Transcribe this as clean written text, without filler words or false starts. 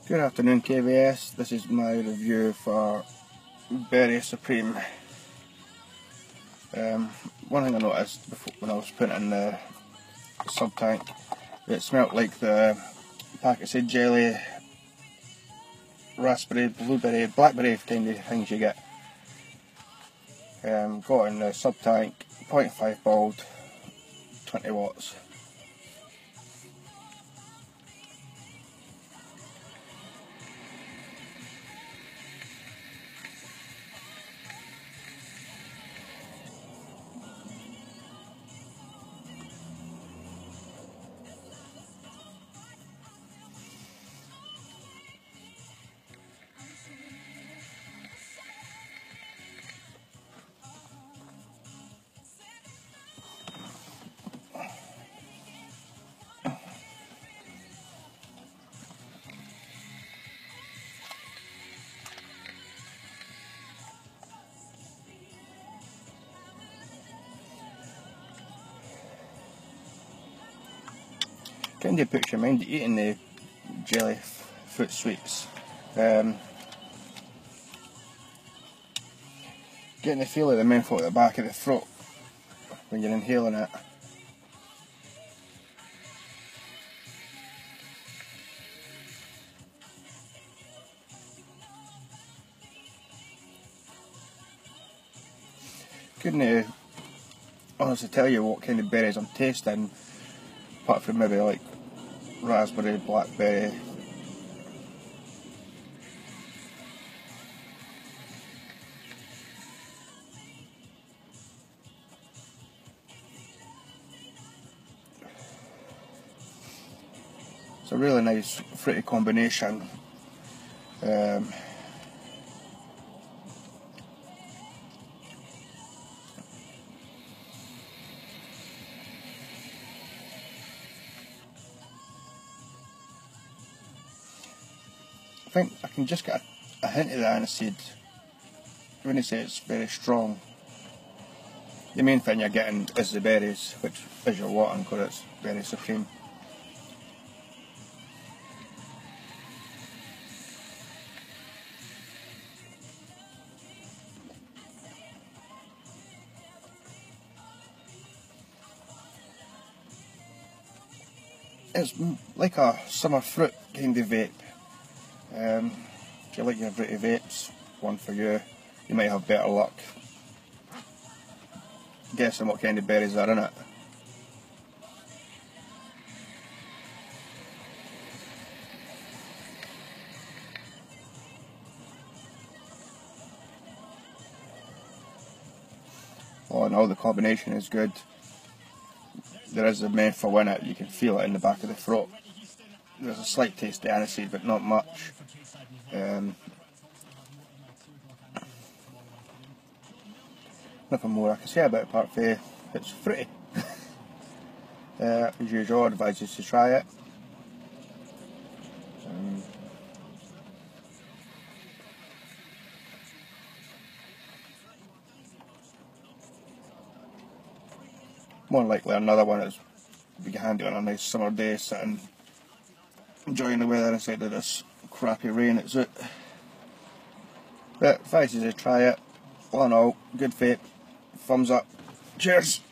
Good afternoon, KVS. This is my review for Berry Supreme. One thing I noticed before, when I was putting it in the sub tank, it smelled like the packet jelly, raspberry, blueberry, blackberry kind of things you get. Got in the sub tank, 0.5 balled, 20 watts. Kind of puts your mind at eating the jelly fruit sweets. Getting the feel of the mouthful at the back of the throat when you're inhaling it. Couldn't honestly tell you what kind of berries I'm tasting, apart from maybe like raspberry, blackberry. It's a really nice fruity combination. I think I can just get a hint of the aniseed when you say it's very strong. The main thing you're getting is the berries, which is your wanting because it's Berry Supreme. It's like a summer fruit kind of vape. If you like your fruity vapes, one for you. You might have better luck guessing what kind of berries are in it. All in all, the combination is good. There is a menthol in it, you can feel it in the back of the throat. There's a slight taste of aniseed, but not much. Nothing more I can say about it apart from it's fruity. As usual, I advise you to try it. More likely another one that's be handy on a nice summer day, sitting enjoying the weather instead of this crappy rain it's out. But advise you to try it. All in all, good vape. Thumbs up. Cheers.